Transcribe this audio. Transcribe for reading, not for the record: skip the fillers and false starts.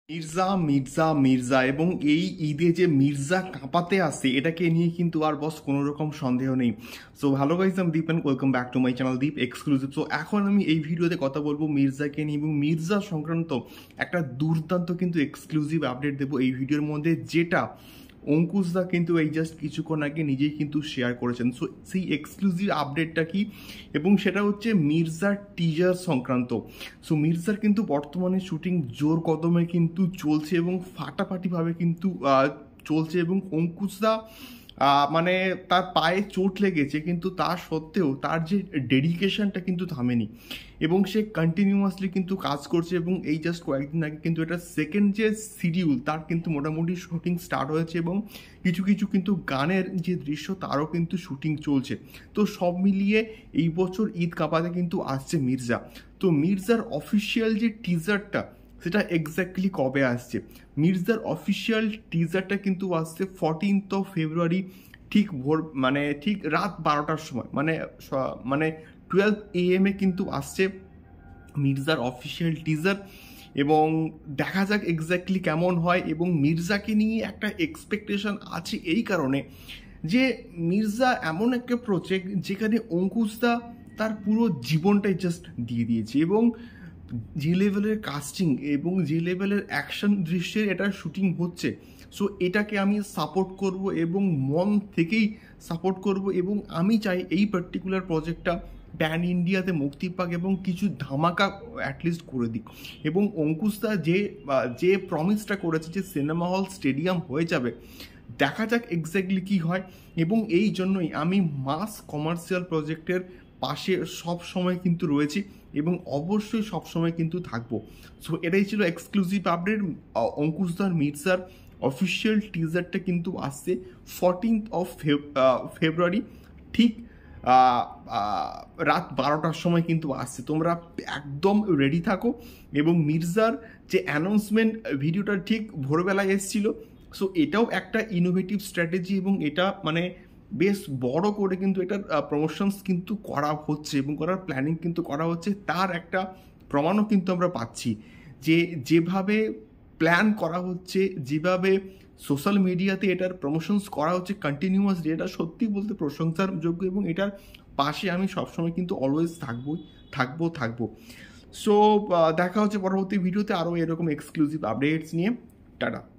মির্জা মির্জা মির্জা এবং এই ঈদে যে মির্জা কাঁপাতে আসে এটাকে নিয়ে কিন্তু আর বস কোনো রকম সন্দেহ নেই। সো হ্যালো গাইস, আমি Deep and welcome back to my channel Deep exclusive. So এখন আমি এই ভিডিওতে কথা বলবো মির্জাকে নিয়ে এবং মির্জা সংক্রান্ত একটা দুর্দান্ত কিন্তু এক্সক্লুসিভ আপডেট দেবো এই ভিডিওর মধ্যে, যেটা অঙ্কুশদা কিন্তু এই জাস্ট কিছুক্ষণ আগে নিজেই কিন্তু শেয়ার করেছেন। সো সেই এক্সক্লুসিভ আপডেটটা কি, এবং সেটা হচ্ছে মির্জার টিজার সংক্রান্ত। সো মির্জার কিন্তু বর্তমানে শুটিং জোর কদমে কিন্তু চলছে এবং ফাটাফাটিভাবে কিন্তু চলছে, এবং অঙ্কুশদা মানে তার পায়ে চোট লেগেছে, কিন্তু তা সত্ত্বেও তার যে ডেডিকেশনটা কিন্তু থামেনি এবং সে কন্টিনিউয়াসলি কিন্তু কাজ করছে। এবং এই জাস্ট কয়েকদিন আগে কিন্তু এটা সেকেন্ড যে শিডিউল তার কিন্তু মোটামুটি শুটিং স্টার্ট হয়েছে এবং কিছু কিছু কিন্তু গানের যে দৃশ্য তারও কিন্তু শুটিং চলছে। তো সব মিলিয়ে এই বছর ঈদ কাঁপাতে কিন্তু আসছে মির্জা। তো মির্জার অফিসিয়াল যে টিজারটা সেটা এক্স্যাক্টলি কবে আসছে? মির্জার অফিসিয়াল টিজারটা কিন্তু আসছে 14 ফেব্রুয়ারি, ঠিক ভোর মানে ঠিক রাত 12টার সময়, মানে 12 AM কিন্তু আসছে মির্জার অফিসিয়াল টিজার। এবং দেখা যাক এক্স্যাক্টলি কেমন হয়। এবং মির্জাকে নিয়ে একটা এক্সপেকটেশন আছে এই কারণে যে মির্জা এমন একটা প্রজেক্ট যেখানে অঙ্কুশদা তার পুরো জীবনটাই জাস্ট দিয়ে দিয়েছে, এবং যে লেভেলের কাস্টিং এবং যে লেভেলের অ্যাকশন দৃশ্যের এটা শুটিং হচ্ছে, সো এটাকে আমি সাপোর্ট করব এবং মন থেকেই সাপোর্ট করব। এবং আমি চাই এই পার্টিকুলার প্রজেক্টটা প্যান ইন্ডিয়াতে মুক্তি পাক এবং কিছু ধামাকা অ্যাটলিস্ট করে দিক। এবং অঙ্কুশদা যে প্রমিসটা করেছে যে সিনেমা হল স্টেডিয়াম হয়ে যাবে, দেখা যাক এক্স্যাক্টলি কী হয়। এবং এই জন্যই আমি মাস কমার্শিয়াল প্রজেক্টের পাশে সব সময় কিন্তু রয়েছি এবং অবশ্যই সবসময় কিন্তু থাকবো। সো এটাই ছিল এক্সক্লুসিভ আপডেট। অঙ্কুশদার মির্জার অফিসিয়াল টিজারটা কিন্তু আসছে 14 ফেব্রুয়ারি, ঠিক রাত 12টার সময় কিন্তু আসছে। তোমরা একদম রেডি থাকো। এবং মির্জার যে অ্যানাউন্সমেন্ট ভিডিওটা ঠিক ভোরবেলায় এসেছিল, সো এটাও একটা ইনোভেটিভ স্ট্র্যাটেজি এবং এটা মানে বেশ বড় করে কিন্তু এটার প্রমোশনস কিন্তু করা হচ্ছে এবং করার প্ল্যানিং কিন্তু করা হচ্ছে। তার একটা প্রমাণও কিন্তু আমরা পাচ্ছি যে যেভাবে প্ল্যান করা হচ্ছে, যেভাবে সোশ্যাল মিডিয়াতে এটার প্রমোশনস করা হচ্ছে কন্টিনিউয়াসলি, এটা সত্যি বলতে প্রশংসার যোগ্য। এবং এটার পাশে আমি সবসময় কিন্তু অলওয়েজ থাকবো। সো দেখা হচ্ছে পরবর্তী ভিডিওতে আরও এরকম এক্সক্লুসিভ আপডেটস নিয়ে। টাটা।